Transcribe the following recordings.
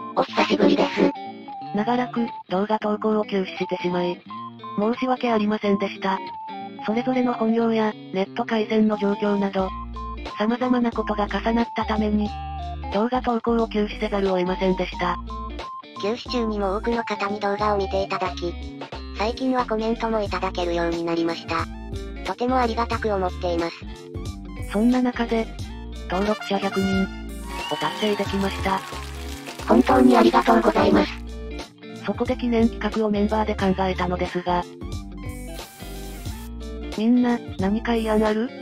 お久しぶりです。 長らく、動画投稿を休止してしまい、申し訳ありませんでした。それぞれの本業や、ネット回線の状況など、様々なことが重なったために、動画投稿を休止せざるを得ませんでした。 休止中にも多くの方に動画を見ていただき、最近はコメントもいただけるようになりました。とてもありがたく思っています。 そんな中で、登録者100人を達成できました。 本当にありがとうございます。 そこで記念企画をメンバーで考えたのですが、みんな、何か意案ある？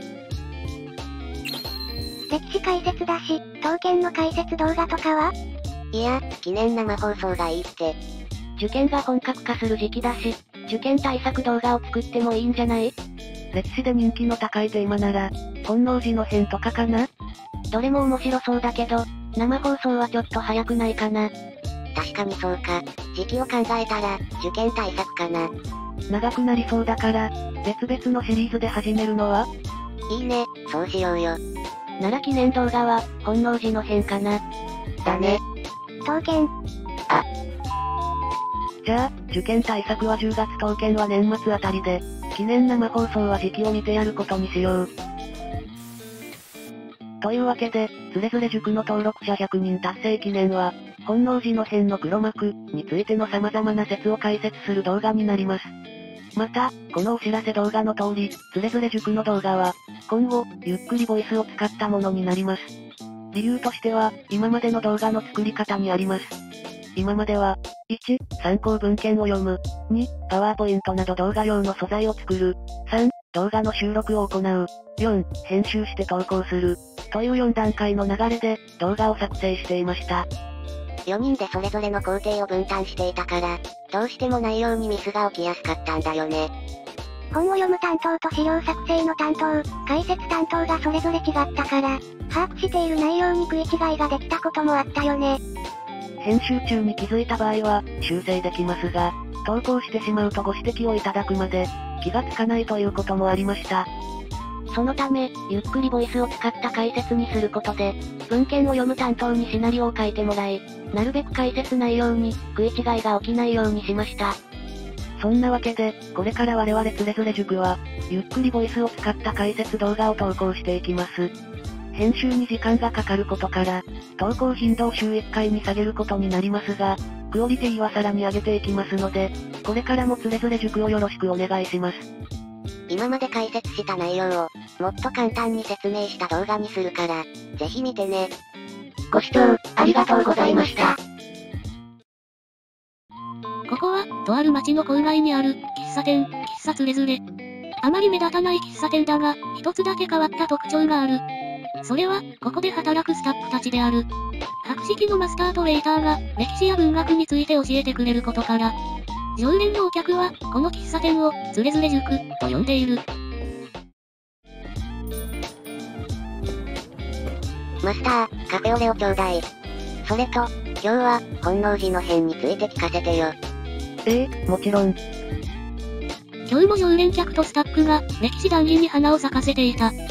歴史解説だし、刀剣の解説動画とかは？ いや、記念生放送がいいって。 受験が本格化する時期だし、受験対策動画を作ってもいいんじゃない？ 歴史で人気の高いテーマなら、本能寺の変とかかな？ どれも面白そうだけど、生放送はちょっと早くないかな。 確かにそうか。時期を考えたら、受験対策かな。 長くなりそうだから、別々のシリーズで始めるのは？ いいね、そうしようよ。 なら記念動画は、本能寺の変かな。 だね。 刀剣。 じゃあ、受験対策は10月刀剣は年末あたりで、記念生放送は時期を見てやることにしよう。というわけで、つれづれ塾の登録者100人達成記念は、本能寺の変の黒幕についての様々な説を解説する動画になります。また、このお知らせ動画の通り、つれづれ塾の動画は、今後、ゆっくりボイスを使ったものになります。理由としては、今までの動画の作り方にあります。今までは、1、参考文献を読む。2、パワーポイントなど動画用の素材を作る。3、動画の収録を行う。4、編集して投稿する。という4段階の流れで、動画を作成していました。 4人でそれぞれの工程を分担していたから、どうしても内容にミスが起きやすかったんだよね。 本を読む担当と資料作成の担当、解説担当がそれぞれ違ったから、把握している内容に食い違いができたこともあったよね。 編集中に気づいた場合は、修正できますが、投稿してしまうとご指摘をいただくまで、気がつかないということもありました。 そのため、ゆっくりボイスを使った解説にすることで、文献を読む担当にシナリオを書いてもらい、なるべく解説内容に食い違いが起きないようにしました。 そんなわけで、これから我々つれづれ塾は、ゆっくりボイスを使った解説動画を投稿していきます。編集に時間がかかることから、投稿頻度を週1回に下げることになりますが、クオリティはさらに上げていきますので、これからもつれづれ塾をよろしくお願いします。 今まで解説した内容を、もっと簡単に説明した動画にするから、ぜひ見てね。ご視聴、ありがとうございました。 ここは、とある町の郊外にある、喫茶店、喫茶つれづれ。あまり目立たない喫茶店だが、一つだけ変わった特徴がある。それは、ここで働くスタッフたちである。博識のマスターとウェイターが、歴史や文学について教えてくれることから、常連のお客は、この喫茶店を、つれづれ塾、と呼んでいる。 マスター、カフェオレをちょうだい。それと、今日は、本能寺の変について聞かせてよ。 もちろん。 今日も常連客とスタッフが、歴史談義に花を咲かせていた。